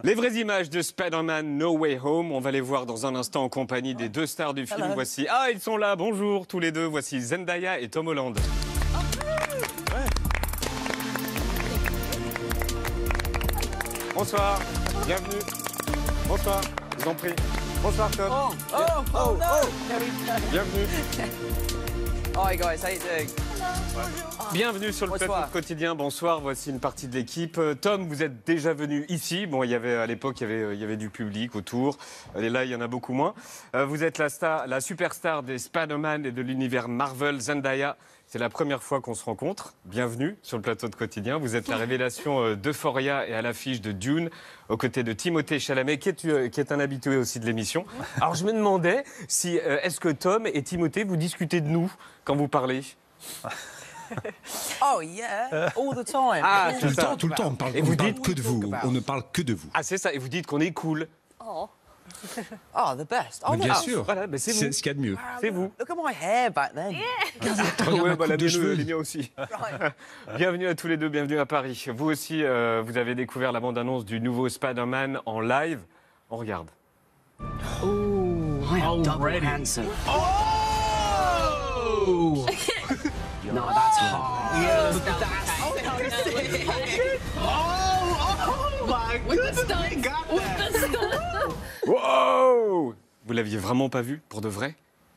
Les vraies images de Spider-Man No Way Home, on va les voir dans un instant en compagnie des deux stars du film. Voici, ils sont là, bonjour tous les deux. Voici Zendaya et Tom Holland. Bonsoir, bienvenue. Bonsoir, je vous en prie. Bonsoir Tom. Bienvenue. Hi guys, how you doing? Bienvenue sur le plateau quotidien. Bonsoir, voici une partie de l'équipe. Tom, vous êtes déjà venu ici. Bon, à l'époque, il y avait du public autour. Et là, il y en a beaucoup moins. Vous êtes la superstar des Spider-Man et de l'univers Marvel, Zendaya. C'est la première fois qu'on se rencontre. Bienvenue sur le plateau de quotidien. Vous êtes la révélation d'Euphoria et à l'affiche de Dune, aux côtés de Timothée Chalamet, qui est un habitué aussi de l'émission. Alors, je me demandais si est-ce que Tom et Timothée, vous discutez de nous quand vous parlez? Oh yeah, all the time. Ah, tout le temps, on parle que de vous. On ne parle que de vous. Ah, c'est ça. Et vous dites qu'on est cool. Oh, the best. Oh, Mais bien sûr. Voilà, c'est vous. C'est ce qu'il y a de mieux. C'est vous. Look at my hair back then. Regarde ma coupe de cheveux. Les miens aussi. Bienvenue à tous les deux, bienvenue à Paris. Vous aussi, vous avez découvert la bande-annonce du nouveau Spider-Man en live. On regarde. I am double handsome. Oh No, that's hard. Yes, Oh my goodness! Wow! Vous l'aviez vraiment pas vu, pour de vrai?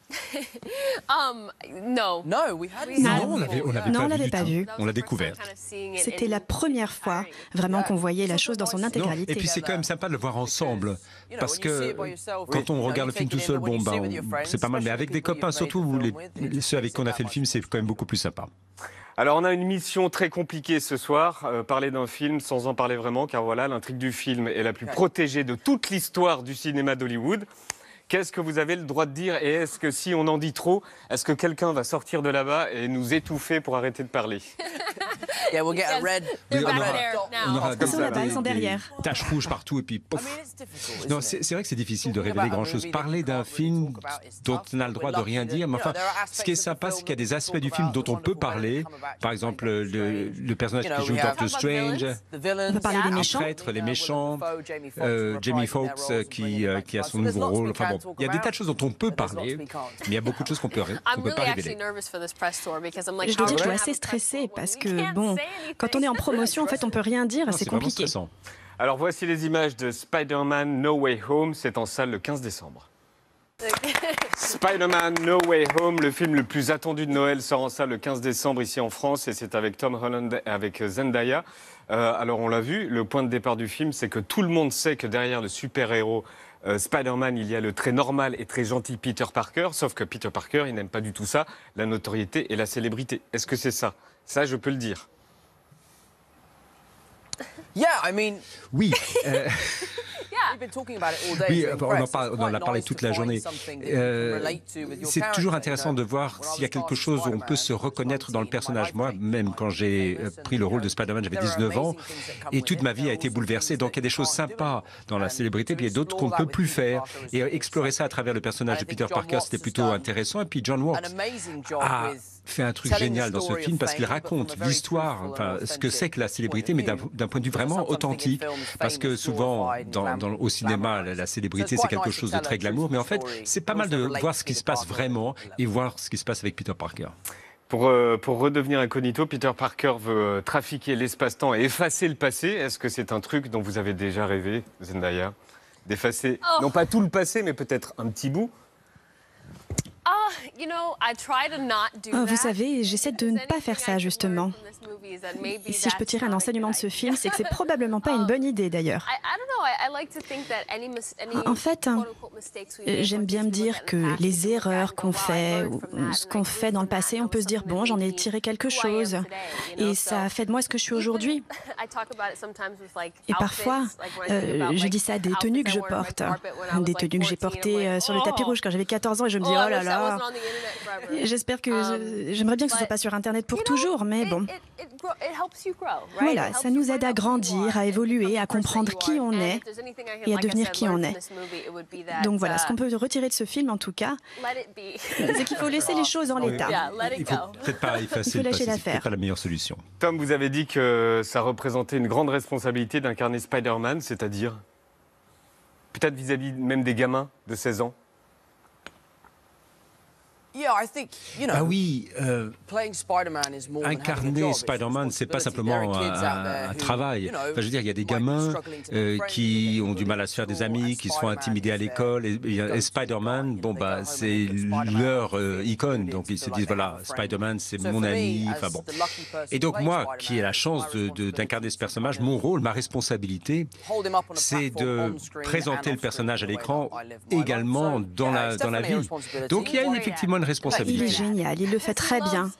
No. No, we had Non, on l'avait pas vu. On l'a découvert. C'était la première fois vraiment qu'on voyait la chose dans son Non, intégralité. et puis c'est quand même sympa de le voir ensemble. Parce que quand on regarde le film tout seul, bon, c'est pas mal. Mais avec des copains, surtout ceux avec qui on a fait le film, c'est quand même beaucoup plus sympa. Alors, on a une mission très compliquée ce soir, parler d'un film sans en parler vraiment, car voilà, l'intrigue du film est la plus protégée de toute l'histoire du cinéma d'Hollywood. Qu'est-ce que vous avez le droit de dire? Et est-ce que si on en dit trop, est-ce que quelqu'un va sortir de là-bas et nous étouffer pour arrêter de parler? Yeah, we'll get a red. Oui, on aura Ils sont là-bas, ils sont derrière. taches rouges partout et puis pouf. Non, c'est vrai que c'est difficile de révéler grand-chose. Parler d'un film dont on a le droit de rien dire, mais enfin, ce qui est sympa, c'est qu'il y a des aspects du film dont on peut parler. Par exemple, le personnage qui joue Doctor Strange, On peut parler des les méchants. traîtres, les méchants, Jamie Foxx qui a son nouveau rôle. Enfin bon, il y a des tas de choses dont on peut parler, mais il y a beaucoup de choses qu'on peut pas révéler. Je dois dire que je suis assez stressée parce que, bon, quand on est en promotion, en fait, on peut rien dire, Non, c'est vraiment compliqué. stressant. Alors, voici les images de Spider-Man No Way Home. C'est en salle le 15 décembre. Spider-Man No Way Home, le film le plus attendu de Noël, sort en salle le 15 décembre ici en France et c'est avec Tom Holland et avec Zendaya. Alors on l'a vu, le point de départ du film, c'est que tout le monde sait que derrière le super-héros Spider-Man, il y a le très normal et très gentil Peter Parker, sauf que Peter Parker, il n'aime pas du tout ça, la notoriété et la célébrité. Est-ce que c'est ça? Ça, je peux le dire. Yeah, I mean, Oui, we've been talking about it all day. oui, during on press. en a parlé toute la journée. C'est toujours intéressant de voir s'il y a quelque chose où on peut se reconnaître dans le personnage. Moi, même quand j'ai pris le rôle de Spider-Man, j'avais 19 ans et toute ma vie a été bouleversée. Donc il y a des choses sympas dans la célébrité, puis il y a d'autres qu'on ne peut plus faire. Et explorer ça à travers le personnage de Peter Parker, c'était plutôt intéressant. Et puis John Watts a fait un truc génial dans ce film parce qu'il raconte l'histoire, enfin, ce que c'est que la célébrité, mais d'un point de vue vraiment authentique. Parce que souvent, au cinéma, la célébrité, c'est quelque chose de très glamour. Mais en fait, c'est pas mal de voir ce qui se passe vraiment et voir ce qui se passe avec Peter Parker. Pour redevenir incognito, Peter Parker veut trafiquer l'espace-temps et effacer le passé. Est-ce que c'est un truc dont vous avez déjà rêvé, Zendaya? D'effacer, non pas tout le passé, mais peut-être un petit bout? Vous savez, j'essaie de ne pas faire ça, justement. Et si je peux tirer un enseignement de ce film, c'est que c'est probablement pas une bonne idée, d'ailleurs. En fait, j'aime bien me dire que les erreurs qu'on fait, ou ce qu'on fait dans le passé, on peut se dire, bon, j'en ai tiré quelque chose, et ça a fait de moi ce que je suis aujourd'hui. Et parfois, je dis ça des tenues que je porte, des tenues que j'ai portées sur le tapis rouge quand j'avais 14 ans, et je me dis, oh là là, j'espère que... J'aimerais bien que ce soit pas sur Internet pour toujours, mais bon. Voilà, ça nous aide à grandir, à évoluer, à comprendre qui on est et à devenir qui on est. Donc voilà, ce qu'on peut retirer de ce film, en tout cas, c'est qu'il faut laisser les choses en l'état. Il faut peut-être pas effacer le passé, c'est peut-être pas la meilleure solution. Tom, vous avez dit que ça représentait une grande responsabilité d'incarner Spider-Man, c'est-à-dire? peut-être vis-à-vis même des gamins de 16 ans? Ah oui, incarner Spider-Man, c'est pas simplement un travail. Enfin, je veux dire, il y a des gamins qui ont du mal à se faire des amis, qui se font intimider à l'école, et Spider-Man, bon bah, c'est leur icône. Donc ils se disent voilà, Spider-Man, c'est mon ami. Enfin bon. Et donc moi, qui ai la chance d'incarner ce personnage, mon rôle, ma responsabilité, c'est de présenter le personnage à l'écran également dans la vie. Donc il y a effectivement une responsabilité. Il est génial, il le fait très bien.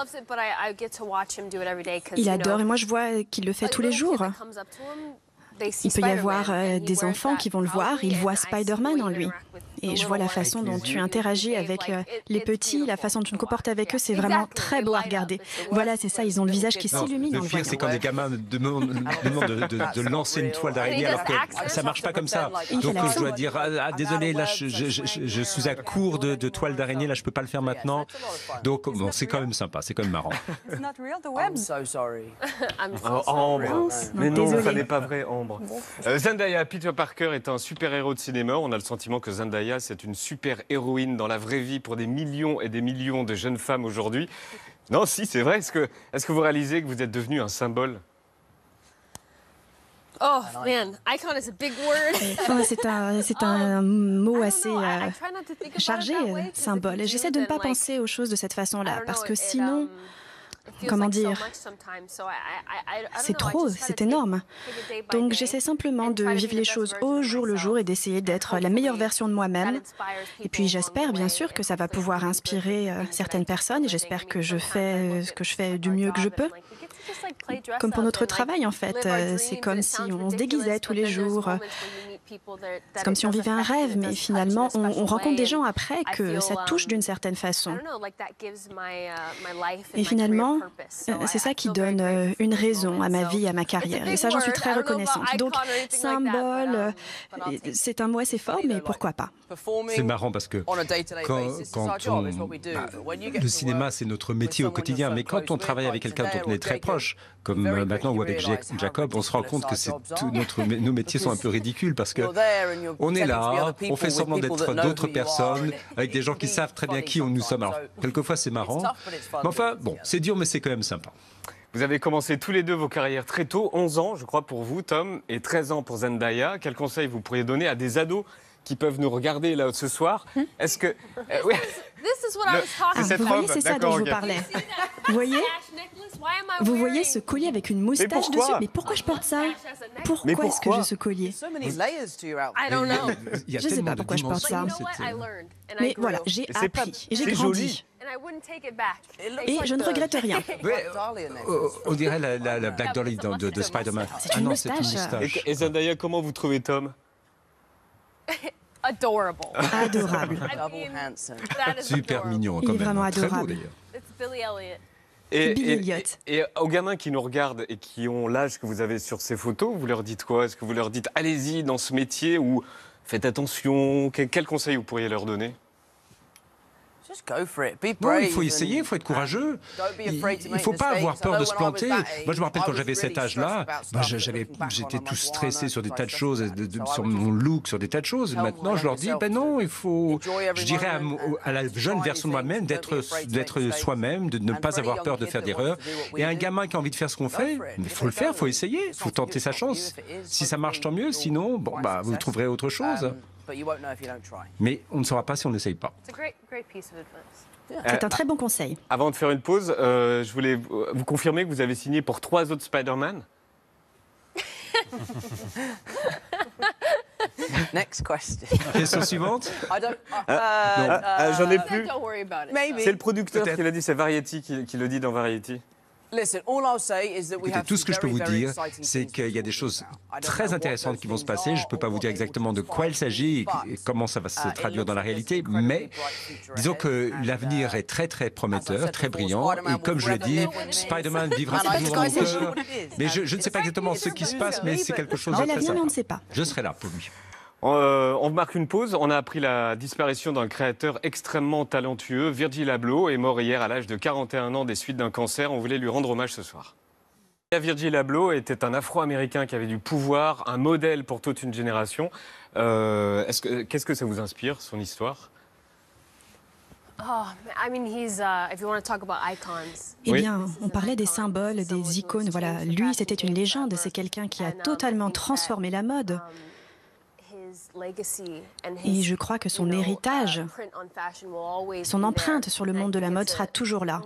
Il adore et moi je vois qu'il le fait tous les jours. Il peut y avoir des enfants qui vont le voir, ils voient Spider-Man en lui. Et je vois la façon dont tu interagis avec les petits, la façon dont tu te comportes avec eux, c'est vraiment très beau à regarder. Voilà, c'est ça, ils ont le visage qui s'illumine. Le pire, c'est quand les gamins me demandent de lancer une toile d'araignée alors que ça marche pas comme ça. Donc je dois dire, désolé, là je suis à court de toile d'araignée, là je peux pas le faire maintenant. Donc bon, c'est quand même sympa, c'est quand même marrant. Ambre. Mais non, ça n'est pas vrai, Ambre. Zendaya, Peter Parker est un super-héros de cinéma. On a le sentiment que Zendaya, c'est une super-héroïne dans la vraie vie pour des millions et des millions de jeunes femmes aujourd'hui. Non, si, c'est vrai. Est-ce que vous réalisez que vous êtes devenu un symbole? Oh man, icon is a big word. C'est un mot assez chargé, symbole. J'essaie de ne pas penser aux choses de cette façon-là, parce que sinon... Comment dire? C'est trop, c'est énorme. Donc j'essaie simplement de vivre les choses au jour le jour et d'essayer d'être la meilleure version de moi-même. Et puis j'espère bien sûr que ça va pouvoir inspirer certaines personnes et j'espère que je fais ce que je fais du mieux que je peux. Comme pour notre travail en fait, c'est comme si on se déguisait tous les jours. C'est comme si on vivait un rêve, mais finalement, on rencontre des gens après que ça touche d'une certaine façon. Et finalement, c'est ça qui donne une raison à ma vie, à ma carrière. Et ça, j'en suis très reconnaissante. Donc, symbole, c'est un mot assez fort, mais pourquoi pas? C'est marrant parce que le cinéma, c'est notre métier au quotidien, mais quand on travaille avec quelqu'un dont on est très proche, comme maintenant ou avec Jacob, on se rend compte que nos métiers sont un peu ridicules parce que on est là, on fait semblant d'être d'autres personnes, avec des gens qui savent très bien qui nous sommes. Alors, quelquefois, c'est marrant. Mais enfin, bon, c'est dur, mais c'est quand même sympa. Vous avez commencé tous les deux vos carrières très tôt, 11 ans, je crois, pour vous, Tom, et 13 ans pour Zendaya. Quels conseils vous pourriez donner à des ados qui peuvent nous regarder là ce soir? Est-ce que... oui. Vous voyez, c'est ça dont je vous parlais. Vous voyez ce collier avec une moustache dessus? Mais pourquoi je porte ça? Pourquoi est-ce que j'ai ce collier? Je ne sais pas pourquoi je porte ça. Mais voilà, j'ai appris et j'ai grandi. Et je ne regrette rien. On dirait la Black Dolly de Spider-Man. C'est une moustache. Et Zendaya, comment vous trouvez Tom? Adorable. Super mignon. Il est vraiment adorable. Et aux gamins qui nous regardent et qui ont l'âge que vous avez sur ces photos, vous leur dites quoi? Est-ce que vous leur dites allez-y dans ce métier ou faites attention? Quel conseil vous pourriez leur donner? Non, il faut essayer, il faut être courageux. Il ne faut pas avoir peur de se planter. Moi, je me rappelle quand j'avais cet âge-là, j'étais tout stressé sur des tas de choses, sur mon look, sur des tas de choses. Maintenant, je leur dis, ben non, il faut, je dirais à la jeune version de moi-même, d'être soi-même, de ne pas avoir peur de faire d'erreurs. Et un gamin qui a envie de faire ce qu'on fait, il faut le faire, il faut essayer, il faut tenter sa chance. Si ça marche, tant mieux. Sinon, bon, bah, vous trouverez autre chose. Mais on ne saura pas si on n'essaye pas. C'est un très bon conseil. Avant de faire une pause, je voulais vous confirmer que vous avez signé pour 3 autres Spider-Man. Next question. Question suivante. J'en ai plus. C'est le producteur qui l'a dit, c'est Variety qui le dit dans Variety. Écoutez, tout ce que je peux vous dire, c'est qu'il y a des choses très intéressantes qui vont se passer. Je ne peux pas vous dire exactement de quoi il s'agit et comment ça va se traduire dans la réalité, mais disons que l'avenir est très très prometteur, très brillant. Et comme je l'ai dit, Spider-Man vivra toujours dans mon cœur. Mais je ne sais pas exactement ce qui se passe, mais c'est quelque chose de très sympa. On ne sait pas. Je serai là pour lui. On marque une pause. On a appris la disparition d'un créateur extrêmement talentueux. Virgil Abloh est mort hier à l'âge de 41 ans des suites d'un cancer. On voulait lui rendre hommage ce soir. Virgil Abloh était un Afro-Américain qui avait du pouvoir, un modèle pour toute une génération. Qu'est-ce que ça vous inspire, son histoire? Eh bien, on parlait des symboles, des icônes. Voilà, lui, c'était une légende. C'est quelqu'un qui a totalement transformé la mode. Et je crois que son héritage, son empreinte sur le monde de la mode sera toujours là.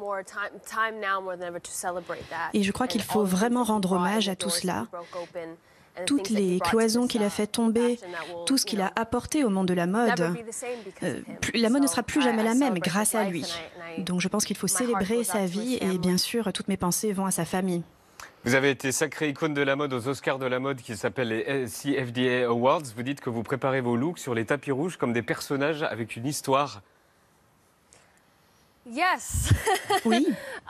Et je crois qu'il faut vraiment rendre hommage à tout cela. Toutes les cloisons qu'il a fait tomber, tout ce qu'il a apporté au monde de la mode, la mode ne sera plus jamais la même grâce à lui. Donc je pense qu'il faut célébrer sa vie et bien sûr, toutes mes pensées vont à sa famille. Vous avez été sacrée icône de la mode aux Oscars de la mode qui s'appellent les CFDA Awards. Vous dites que vous préparez vos looks sur les tapis rouges comme des personnages avec une histoire. Yes. Oui.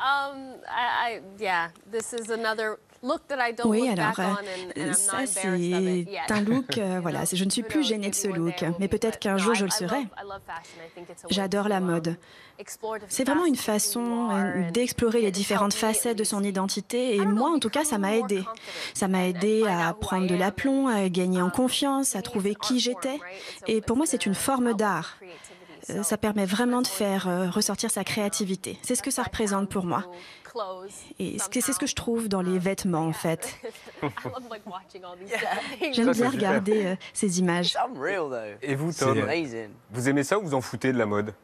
Yeah, this is another look that I don't Oui, look alors, back on and I'm ça not c'est embarrassed of it yet. un look, voilà, je ne suis plus gênée de ce look, mais peut-être qu'un jour je le serai. J'adore la mode. C'est vraiment une façon d'explorer les différentes facettes de son identité et moi, en tout cas, ça m'a aidée. Ça m'a aidée à prendre de l'aplomb, à gagner en confiance, à trouver qui j'étais. Et pour moi, c'est une forme d'art. Ça permet vraiment de faire ressortir sa créativité. C'est ce que ça représente pour moi. Et c'est ce que je trouve dans les vêtements, en fait. J'aime bien regarder ces images. Et vous, Tom, vous aimez ça ou vous en foutez de la mode?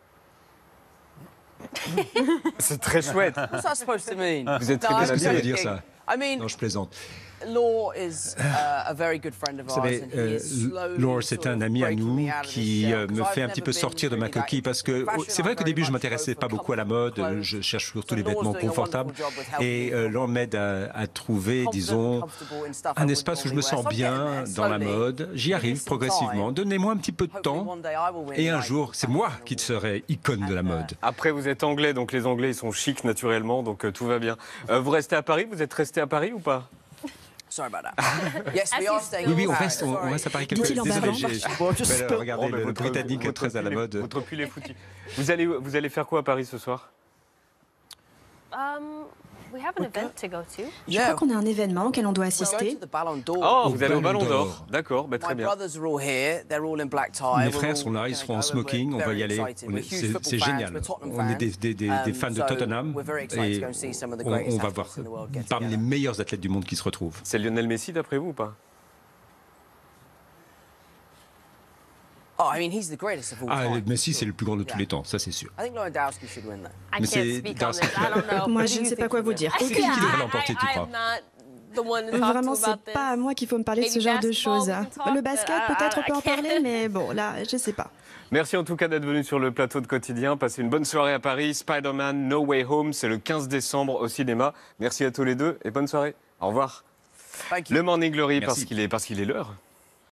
C'est très chouette. What's that supposed to mean? Vous êtes très No, bien Qu'est-ce que ça habillé. veut dire, ça? I mean, Non, je plaisante. Law is a very good friend of Vous ours. savez, and he is slowly Laure, sort c'est of un ami à breaking nous me out of his qui shell, me 'cause fait I've un petit never peu been sortir de ma really that coquille parce que into fashion. c'est vrai I'm qu'au début, je very m'intéressais much pas go for beaucoup à la mode. comfortable Je cherche surtout So les Laura's vêtements doing a confortables. wonderful job with helping Et me Laure m'aide à trouver, disons, comfortable in stuff I un wouldn't espace où je me normally wear. sens So I'm getting bien there, dans la slowly. mode. J'y arrive Give me some progressivement. time. Donnez-moi un petit peu de Hopefully temps. one day I will win, Et un like, jour, c'est moi qui serai icône de la mode. Après, vous êtes anglais, donc les Anglais, ils sont chics naturellement, donc tout va bien. Vous restez à Paris? Vous êtes resté à Paris ou pas? Sorry about that. Yes, we are staying Oui, oui, in on Paris, reste, on sorry. reste à Paris quelques Dit-il en Désolé, bavant. regardez Oh, mais le votre- Britannique votre très à la pull est- mode. Votre pull est foutu. Vous allez faire quoi à Paris ce soir? We have an event to go to. Je crois qu'on a un événement auquel on doit We're going assister. to the Ballon d'Or. Oh, vous allez au Ballon Ballon d'Or. d'Or. D'accord, très My bien. brothers are all here. They're all in black tie. Mes We're frères all sont là, ils gonna seront en go. smoking, We're on va very y aller. excited. We're huge football C'est fans, génial. we're Tottenham On est fans. des fans de So Tottenham we're very excited to et go and see some of the on greatest va voir athletes in the world get parmi les together. meilleurs athlètes du monde qui se retrouvent. C'est Lionel Messi d'après vous ou pas? Oh, I mean, he's the greatest of all Ah, time. Messi, c'est le plus grand de tous les temps, ça c'est sûr. I think Lewandowski should win that. I Mais can't c'est speak dans on ce- this. I don't know. Moi, je ne sais pas quoi vous dire. C'est qui devrait l'emporter, tu I crois? am not the one to talk Vraiment, to about c'est pas à this. moi qu'il faut me parler de ce Maybe genre de basketball, choses. we can talk, Le basket, but peut-être on peut en I can't. parler, mais bon, là, je sais pas. Merci en tout cas d'être venu sur le plateau de Quotidien. Passez une bonne soirée à Paris. Spider-Man No Way Home, c'est le 15 décembre au cinéma. Merci à tous les deux et bonne soirée. Au revoir. Thank you. Le Morning Glory Merci. parce qu'il est l'heure.